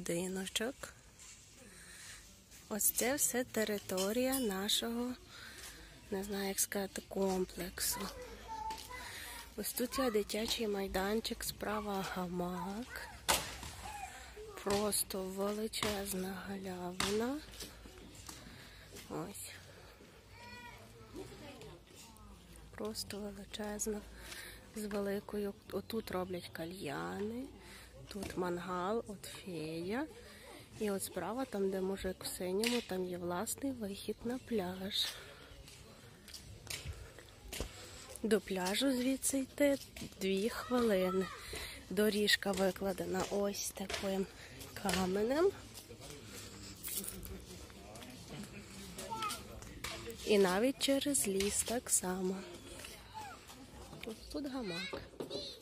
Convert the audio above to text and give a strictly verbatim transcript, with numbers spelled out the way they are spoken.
будиночок. Ось це все територія нашого, не знаю, як сказати, комплексу. Ось тут є дитячий майданчик, справа гамак. Просто величезна галявина. Ось. Просто величезна. З великою. Отут роблять кальяни. Тут мангал, от фея. І от справа, там де мужик в синьому, там є власний вихід на пляж. До пляжу звідси йти дві хвилини. Доріжка викладена ось таким каменем. І навіть через ліс так само. Ось тут гамак.